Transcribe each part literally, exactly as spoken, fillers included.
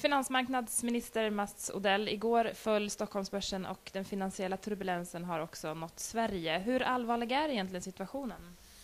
Finansmarknadsminister Mats Odell, igår föll Stockholmsbörsen och den finansiella turbulensen har också nått Sverige. Hur allvarlig är egentligen situationen?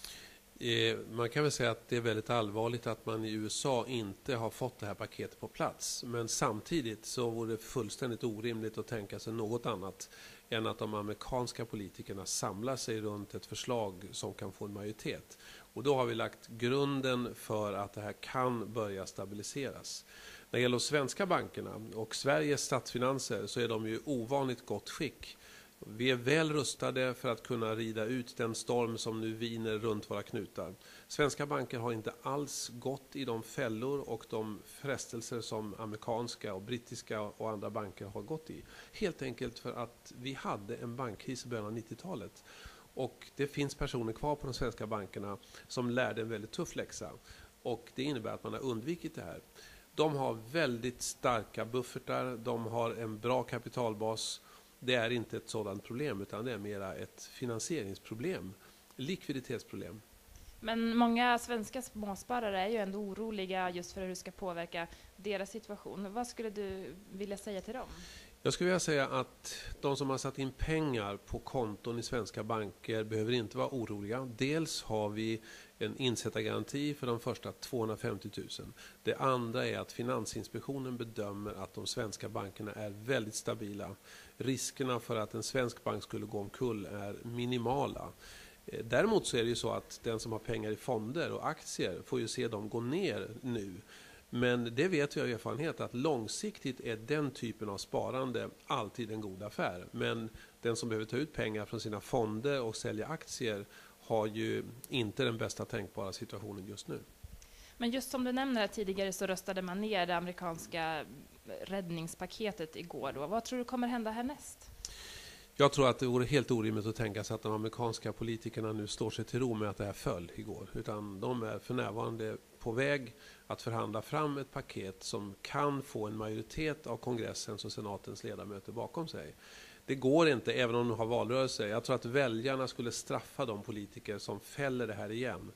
Eh, man kan väl säga att det är väldigt allvarligt att man i U S A inte har fått det här paketet på plats. Men samtidigt så vore det fullständigt orimligt att tänka sig något annat än att de amerikanska politikerna samlar sig runt ett förslag som kan få en majoritet. Och då har vi lagt grunden för att det här kan börja stabiliseras. När det gäller de svenska bankerna och Sveriges statsfinanser så är de ju ovanligt gott skick. Vi är väl rustade för att kunna rida ut den storm som nu viner runt våra knutar. Svenska banker har inte alls gått i de fällor och de frestelser som amerikanska och brittiska och andra banker har gått i. Helt enkelt för att vi hade en bankkris i början av nittiotalet. Och det finns personer kvar på de svenska bankerna som lärde en väldigt tuff läxa. Och det innebär att man har undvikit det här. De har väldigt starka buffertar, de har en bra kapitalbas. Det är inte ett sådant problem utan det är mera ett finansieringsproblem, likviditetsproblem. Men många svenska småsparare är ju ändå oroliga just för hur det ska påverka deras situation. Vad skulle du vilja säga till dem? Jag skulle vilja säga att de som har satt in pengar på konton i svenska banker behöver inte vara oroliga. Dels har vi en insättargaranti för de första tvåhundrafemtio tusen. Det andra är att Finansinspektionen bedömer att de svenska bankerna är väldigt stabila. Riskerna för att en svensk bank skulle gå omkull är minimala. Däremot så är det ju så att den som har pengar i fonder och aktier får ju se dem gå ner nu. Men det vet vi av erfarenhet att långsiktigt är den typen av sparande alltid en god affär. Men den som behöver ta ut pengar från sina fonder och sälja aktier har ju inte den bästa tänkbara situationen just nu. Men just som du nämnde tidigare så röstade man ner det amerikanska räddningspaketet igår. Då. Vad tror du kommer hända härnäst? Jag tror att det vore helt orimligt att tänka sig att de amerikanska politikerna nu står sig till ro med att det här föll igår. Utan de är för närvarande på väg att förhandla fram ett paket som kan få en majoritet av kongressens och senatens ledamöter bakom sig. Det går inte, även om de har valrörelse. Jag tror att väljarna skulle straffa de politiker som fäller det här igen.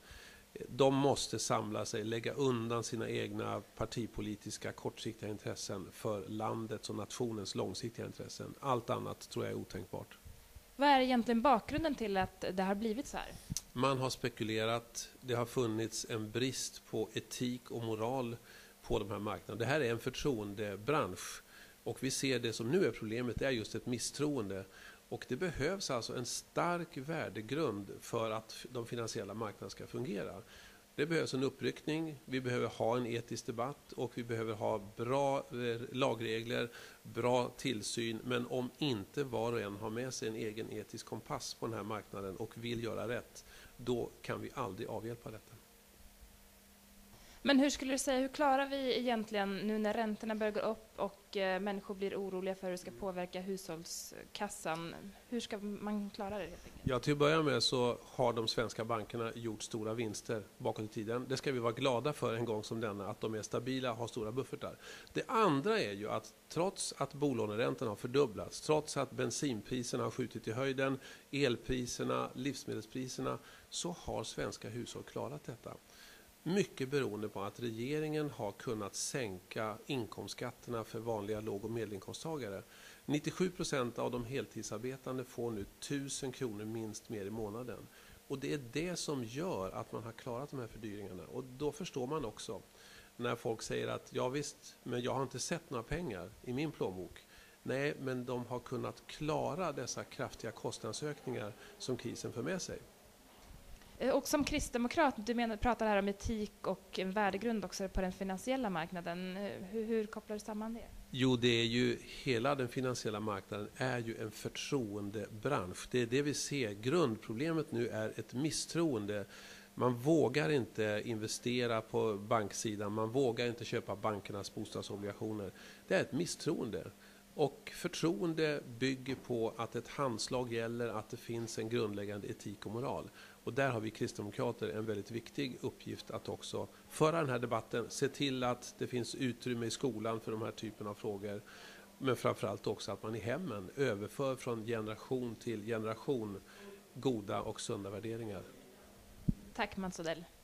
De måste samla sig, lägga undan sina egna partipolitiska kortsiktiga intressen för landets och nationens långsiktiga intressen. Allt annat tror jag är otänkbart. Vad är egentligen bakgrunden till att det har blivit så här? Man har spekulerat, det har funnits en brist på etik och moral på de här marknaderna. Det här är en förtroendebransch och vi ser det som nu är problemet, det är just ett misstroende. Och det behövs alltså en stark värdegrund för att de finansiella marknaderna ska fungera. Det behövs en uppryckning, vi behöver ha en etisk debatt och vi behöver ha bra lagregler, bra tillsyn. Men om inte var och en har med sig en egen etisk kompass på den här marknaden och vill göra rätt, då kan vi aldrig avhjälpa detta. Men hur skulle du säga, hur klarar vi egentligen nu när räntorna börjar gå upp och eh, människor blir oroliga för hur det ska påverka hushållskassan? Hur ska man klara det helt enkelt? Ja, till att börja med så har de svenska bankerna gjort stora vinster bakåt i tiden. Det ska vi vara glada för en gång som denna, att de är stabila och har stora buffertar. Det andra är ju att trots att bolåneräntorna har fördubblats, trots att bensinpriserna har skjutit i höjden, elpriserna, livsmedelspriserna, så har svenska hushåll klarat detta. Mycket beroende på att regeringen har kunnat sänka inkomstskatterna för vanliga låg- och medelinkomsttagare. nittiosju procent av de heltidsarbetande får nu tusen kronor minst mer i månaden. Och det är det som gör att man har klarat de här fördyringarna. Och då förstår man också när folk säger att ja visst, men jag har inte sett några pengar i min plånbok. Nej, men de har kunnat klara dessa kraftiga kostnadsökningar som krisen för med sig. Och som kristdemokrat, du menar, pratar här om etik och en värdegrund också på den finansiella marknaden. Hur, hur kopplar du samman det? Jo, det är ju hela den finansiella marknaden är ju en förtroendebransch. Det är det vi ser. Grundproblemet nu är ett misstroende. Man vågar inte investera på banksidan. Man vågar inte köpa bankernas bostadsobligationer. Det är ett misstroende. Och förtroende bygger på att ett handslag gäller, att det finns en grundläggande etik och moral. Och där har vi kristdemokrater en väldigt viktig uppgift att också föra den här debatten. Se till att det finns utrymme i skolan för de här typen av frågor. Men framförallt också att man i hemmen överför från generation till generation goda och sunda värderingar. Tack Mats Odell.